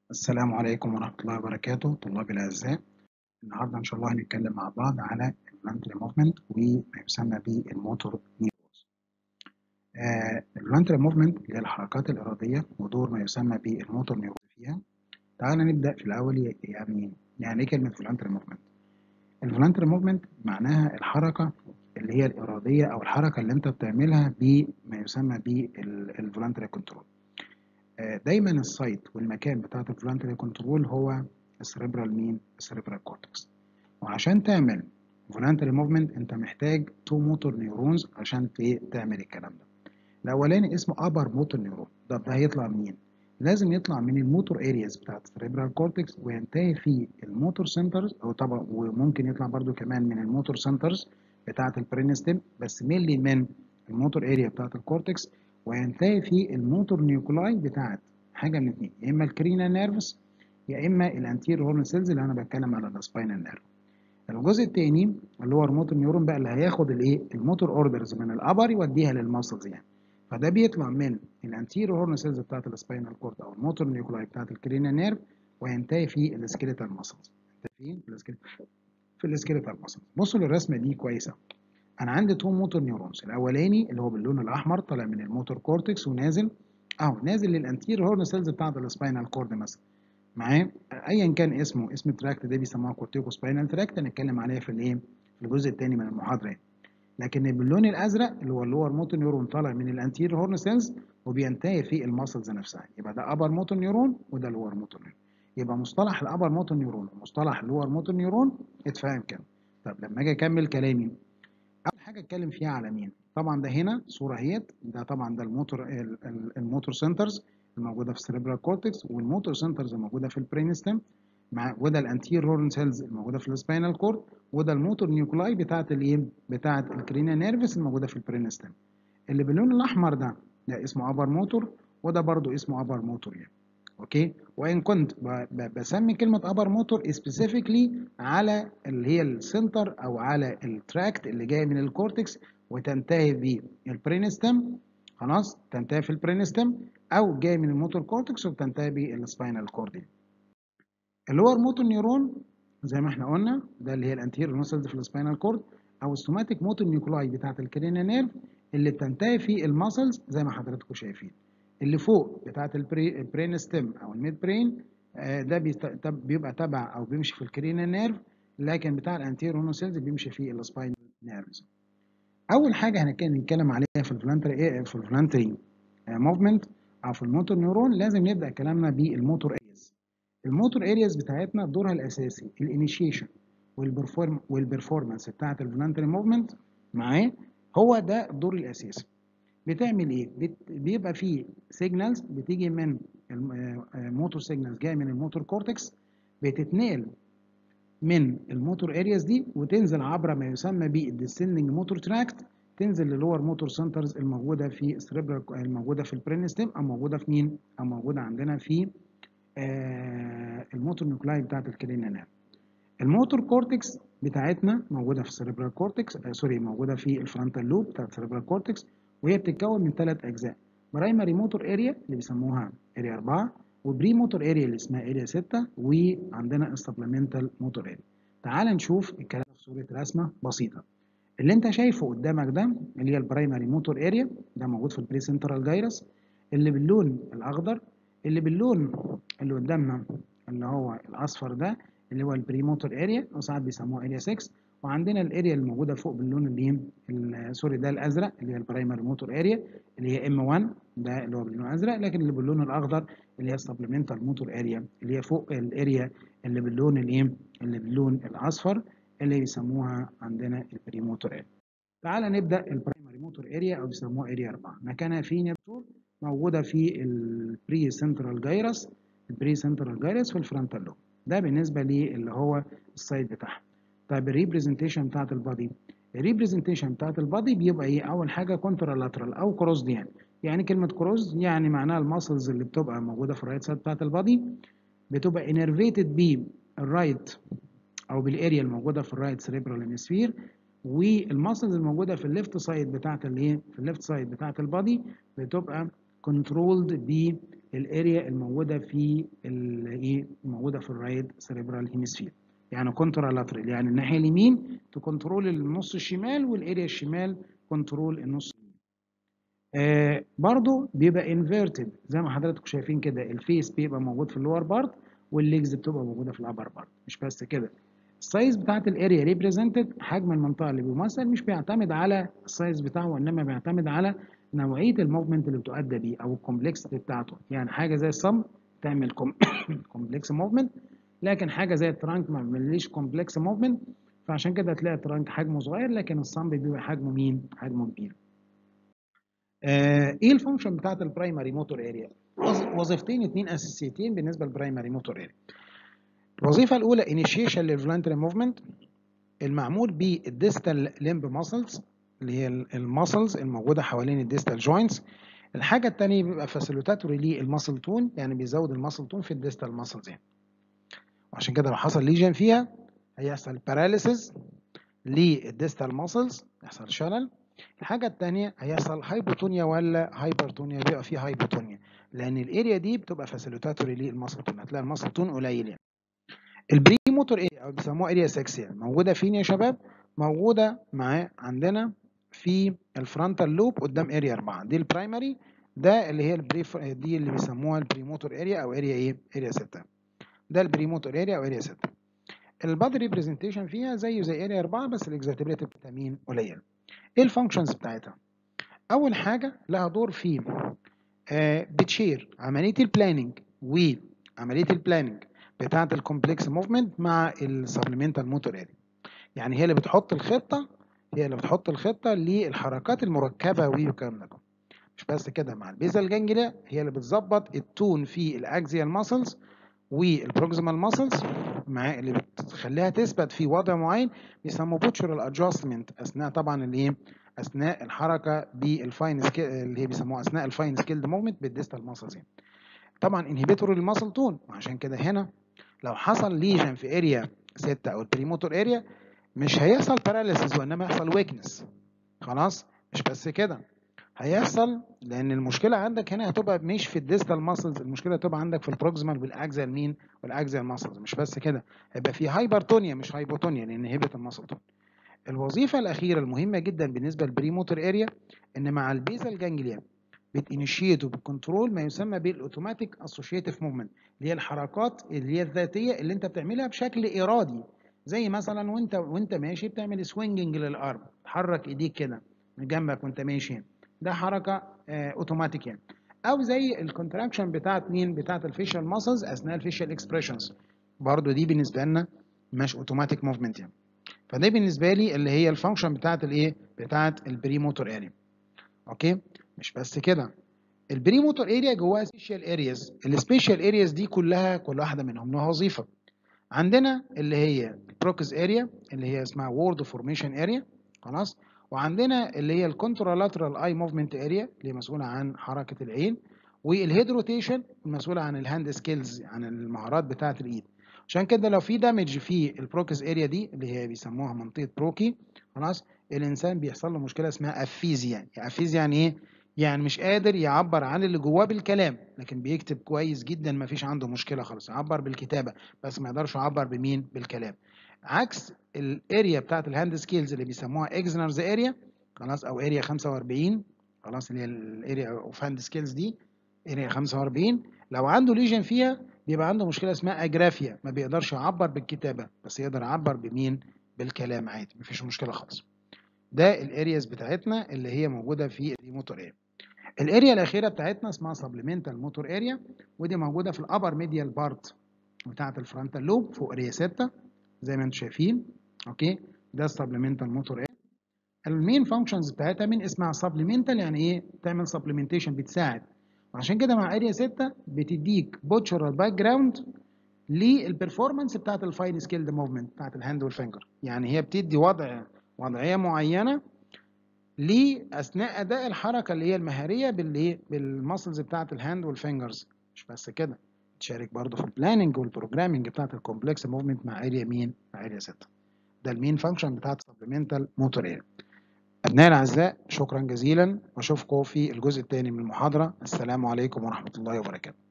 السلام عليكم ورحمة الله وبركاته طلابي الأعزاء. النهاردة إن شاء الله هنتكلم مع بعض على الفولنتري موفمنت وما يسمى بالموتور نيورونز. الفولنتري موفمنت اللي هي الحركات الإرادية ودور ما يسمى بالموتور نيورون فيها. تعال نبدأ في الأول، يعني إيه كلمة فولنتري موفمنت؟ الفولنتري موفمنت معناها الحركة اللي هي الإرادية أو الحركة اللي أنت بتعملها بما يسمى بالفولنتري كنترول. دايما السايت والمكان بتاعة الفولنتري كنترول هو السريبرال كورتكس. وعشان تعمل فولنتري موفمنت انت محتاج تو موتور نيورونز عشان تعمل الكلام ده. الاولاني اسمه ابر موتور نيورون، ده هيطلع منين؟ لازم يطلع من الموتور ارياز بتاعة السريبرال كورتكس وينتهي في الموتور سنترز، او طبعا وممكن يطلع برضو كمان من الموتور سنترز بتاعة البرين ستيم، بس مينلي من الموتور اريا بتاعة الكورتكس، وينتهي في الموتور نيوكلاي بتاعة حاجة من اتنين، يا اما الكرينا نيرفز يا اما الانتير هورن سيلز اللي انا بتكلم على السباينال نيرف. الجزء الثاني اللي هو الموتور نيورون بقى اللي هياخد الموتور اوردرز من الابر يوديها للماسلز يعني. فده بيطلع من الانتيرو هورن سيلز بتاعت السباينال كورد او الموتور نيوكلاي بتاعت الكرينا نيرف، وينتهي في السكيليتال ماسلز. فين في السكيليتال ماسلز. بصوا للرسمه دي كويسه. انا عندي تو موتور نيورونز، الاولاني اللي هو باللون الاحمر طالع من الموتور كورتكس ونازل نازل للانتيرو هورن سيلز بتاعت السباينال كورد مثلا. معايا ايا كان اسم التراكت ده بيسموها كورتيكو سباينال تراكت، هنتكلم عليها في الجزء الثاني من المحاضره. لكن باللون الازرق اللي هو اللور موتور نيورون طالع من الانتير هورن سيلز وبينتهي في الماسلز نفسها، يبقى ده ابر موتور نيورون وده لور موتور نيورون. يبقى مصطلح الابر موتور نيورون ومصطلح اللور موتور نيورون اتفهم كده. طب لما اجي اكمل كلامي، اول حاجه اتكلم فيها على مين؟ طبعا ده هنا صوره اهيت، ده طبعا ده الموتور سنترز الموجوده في السيريبرال كورتكس، والموتور سنترز الموجوده في البرين ستيم، وده الانتير هورن سيلز الموجوده في السباينال كورد، وده الموتور نيوكلاي بتاعه الكرينيا نيرفس الموجوده في البرين ستيم. اللي باللون الاحمر ده اسمه ابر موتور، وده برضو اسمه ابر موتور يعني. اوكي، وان كنت بسمي كلمه ابر موتور سبيسيفيكلي على اللي هي السنتر او على التراكت اللي جاي من الكورتكس وتنتهي بالبرينستم، خلاص تنتهي في البرينستم، او جاي من الموتور كورتكس وبتنتهي بالسباينال كورد. اللور موتور نيورون زي ما احنا قلنا ده اللي هي الانتيريور نوسلز في السباينال كورد، او السوماتيك موتور نيوكلاي بتاعه الكرينيا نيرف اللي بتنتهي في الماسلز زي ما حضراتكم شايفين. اللي فوق بتاعه البرين ستيم او الميد برين، ده بيبقى تبع او بيمشي في الكرينيا نيرف، لكن بتاع الانتيريور نوسلز بيمشي في السباينال نيرفز. اول حاجه هنتكلم عليها في الفولنتري موفمنت او في الموتور نيورون، لازم نبدا كلامنا بالموتور ارياز. الموتور ارياز بتاعتنا دورها الاساسي الانيشيشن والبرفورمانس بتاعه الفولنتري موفمنت معاه، هو ده الدور الاساسي. بتعمل ايه؟ بيبقى فيه سيجنالز بتيجي من موتور سيجنالز جايه من الموتور كورتكس، بتتنقل من الموتور ارياز دي وتنزل عبر ما يسمى بالديسندنج موتور تراكت، تنزل للور موتور سنترز الموجوده في السريبرال، الموجوده في البرين ستيم، او موجوده في مين؟ او موجوده عندنا في الموتور نيوكلاي بتاعت الكرينيا نيرف. الموتور كورتكس بتاعتنا موجوده في السريبرال كورتكس، موجوده في الفرونتال لوب بتاعت السريبرال كورتكس، وهي بتتكون من ثلاث اجزاء: برايمري موتور اريا اللي بيسموها اريا 4، وبري موتور اريا اللي اسمها اريا 6، وعندنا السبلمنتال موتور اريا. تعال نشوف الكلام في صوره رسمه بسيطه. اللي انت شايفه قدامك ده اللي هي البرايمري موتور اريا، ده موجود في البري سنترال جايرس. اللي باللون الاخضر، اللي باللون اللي قدامنا اللي هو الاصفر ده اللي هو البري موتور اريا، وساعات بيسموها اريا 6. وعندنا الاريا الموجوده فوق باللون سوري ده الازرق اللي هي البرايمري موتور اريا اللي هي ام 1، ده اللي هو باللون الازرق. لكن اللي باللون الاخضر اللي هي السبلمنتال موتور اريا اللي هي فوق الاريا اللي باللون اللي باللون الاصفر اللي بيسموها عندنا البريموتور اريا. تعال نبدا البرايمري موتور اريا او بيسموها اريا 4، مكانها فين يا دكتور؟ موجوده في البري سنترال جايرس، في الفرونتال لوب. ده بالنسبه لي اللي هو السايد بتاعها. طيب الريبريزنتيشن بتاعت البادي، الريبريزنتيشن بتاعت البادي بيبقى ايه؟ اول حاجه كونترالاترال او كروز يعني كلمه كروز يعني معناها الماسلز اللي بتبقى موجوده في الرايت سايد بتاعت البادي بتبقى انرفيتد بالرايت او بالاريا الموجوده في الرايت سيريبرال هيمسفير، والماسلز الموجوده في الليفت سايد بتاعه في الليفت سايد بتاعه البادي بتبقى كنترولد الاريا الموجوده في الايه الموجوده في الرايت سيريبرال هيمسفير. يعني كونترالاترال، يعني الناحيه اليمين تكنترول النص الشمال، والاريا الشمال كنترول النص. برضو بيبقى انفيرتد زي ما حضراتكم شايفين كده، الفيس بيبقى موجود في اللور بارت، والليجز بتبقى موجوده في الابر بارت. مش بس كده، السايز بتاعت الاريا ريبريزنتد، حجم المنطقه اللي بيمثل مش بيعتمد على السايز بتاعه، وانما بيعتمد على نوعيه الموفمنت اللي بتؤدى بيه او الكومبلكسيتي بتاعته. يعني حاجه زي الصم تعمل كومبلكس موفمنت، لكن حاجه زي الترانك ما بيعمليش كومبلكس موفمنت. فعشان كده هتلاقي الترانك حجمه صغير، لكن الصم بيبقى حجمه مين؟ حجمه كبير. ايه الفانكشن بتاعت البرايمري موتور اريا؟ وظيفتين اتنين اساسيتين بالنسبه للبرايمري موتور اريا. الوظيفه الاولى انيشيشن للفولانتري موفمنت المعمول بالديستال ليمب ماسلز، اللي هي الماسلز الموجوده حوالين الديستال جوينتس. الحاجه الثانيه بيبقى فاسيليتاتوري للماسل تون، يعني بيزود الماسل تون في الديستال ماسلز يعني. وعشان كده لو حصل ليجن فيها هيحصل باراليسيس للديستال ماسلز، يحصل شلل. الحاجة التانية هيحصل هايبوتونيا ولا هايبرتونيا، بيبقى فيه هايبوتونيا لأن الاريا دي بتبقى فاسيليتاتوري للماسل تون، هتلاقي الماسل تون قليل يعني. البري موتور اريا أو بيسموها اريا سكسيال موجودة فين يا شباب؟ موجودة عندنا في الفرونتال لوب قدام اريا 4، دي البرايمري، ده اللي هي دي اللي بيسموها البري موتور اريا أو اريا ايه؟ اريا 6. ده البري موتور اريا أو اريا 6. البادي ريبريزنتيشن فيها زيه زي اريا 4، بس الاكزيتابيلتي بتاعتها مين؟ قليل. ايه الفانكشنز بتاعتها؟ اول حاجه لها دور في بتشير عمليه البلاننج بتاعه الكومبلكس موفمنت مع السبلمنتال موتور اريا. يعني هي اللي بتحط الخطه للحركات المركبه والكلام ده. مش بس كده، مع البيزال جانجليا هي اللي بتظبط التون في الاكزيال ماسلز والبروكسيمال ماسلز، مع اللي بتخليها تثبت في وضع معين بيسموه بوتشرال ادجستمنت اثناء طبعا الايه؟ اثناء الحركه بالفاين سكيل، اللي هي بيسموها اثناء الفاين سكيلد موفمنت بالديستال ماسلز يعني. طبعا انهبيتور للماسل تون، وعشان كده هنا لو حصل ليجن في اريا 6 او البريموتور اريا مش هيحصل باراليسيس وانما يحصل ويكنس. خلاص. مش بس كده، هيحصل لان المشكله عندك هنا هتبقى مش في الديستال ماسلز، المشكله هتبقى عندك في البروكسيمال والاكزيال مين؟ والاكزيال ماسلز. مش بس كده، هيبقى في هايبرتونيا مش هايبوتونيا لان هيبت الماسل تون. الوظيفه الاخيره المهمه جدا بالنسبه للبريموتور اريا ان مع البيزال جانجليا بتنيشيت وبتكنترول ما يسمى بالاوتوماتيك اسوشيتيف موفمنت، اللي هي الحركات اللي هي الذاتيه اللي انت بتعملها بشكل ارادي. زي مثلا وانت ماشي بتعمل سوينجنج للارم، تحرك ايديك كده من جنبك وانت ماشي، ده حركه اوتوماتيك يعني. او زي الكونتراكشن بتاعت مين؟ بتاعت الفيشال ماسلز اثناء الفيشال اكسبريشنز، برضو دي بالنسبه لنا مش اوتوماتيك موفمنت يعني. فده بالنسبه لي اللي هي الفانكشن بتاعت الايه؟ بتاعت البري موتور اريا. اوكي. مش بس كده، البري موتور اريا جواها سبيشال ارياز، السبيشال ارياز دي كلها كل واحده منهم لها وظيفه. عندنا اللي هي البروكس اريا اللي هي اسمها وورد فورميشن اريا، خلاص. وعندنا اللي هي الكونترالاترال اي موفمنت اريا اللي هي مسؤوله عن حركه العين، والهيد روتيشن المسؤوله عن الهاند سكيلز، عن المهارات بتاعه الايد. عشان كده لو في دامج في البروكس اريا دي اللي هي بيسموها منطقه بروكي، خلاص، الانسان بيحصل له مشكله اسمها افيزيا. افيزيا يعني ايه؟ يعني مش قادر يعبر عن اللي جواه بالكلام، لكن بيكتب كويس جدا، ما فيش عنده مشكله خالص، يعبر بالكتابه بس ما يقدرش يعبر بمين؟ بالكلام. عكس الاريا بتاعت الهاند سكيلز اللي بيسموها اكزنرز اريا، خلاص، او اريا 45، خلاص، اللي هي الاريا اوف هاند سكيلز دي اريا 45. لو عنده ليجن فيها بيبقى عنده مشكله اسمها اجرافيا، ما بيقدرش يعبر بالكتابه بس يقدر يعبر بمين؟ بالكلام عادي، مفيش مشكله خالص. ده الارياز بتاعتنا اللي هي موجوده في الموتور اريا. الاريا الاخيره بتاعتنا اسمها سبلمنتال موتور اريا، ودي موجوده في الابر ميديال بارت بتاعه الفرونتال لوب فوق اريا 6 زي ما انتم شايفين. اوكي. ده السبلمنتال موتور اريا. المين فانكشنز بتاعتها من اسمها سبلمنتال، يعني ايه؟ تعمل سبلمنتيشن، بتساعد. وعشان كده مع اريا 6 بتديك بوتشرال باك جراوند للبرفورمانس بتاعت الفاين سكيلد موفمنت بتاعت الهاند والفينجر. يعني هي بتدي وضعيه معينه لاثناء اداء الحركه اللي هي المهاريه بالايه؟ بالماسلز بتاعت الهاند والفينجرز. مش بس كده، تشارك برضه في البلاننج والبروجرامنج بتاعت الكومبلكس موفمنت مع اريا مين؟ مع اريا 6. ده المين فانكشن بتاعت سبلمنتال موتور اريا. أبنائي الأعزاء، شكرا جزيلا، وأشوفكم في الجزء الثاني من المحاضرة. السلام عليكم ورحمة الله وبركاته.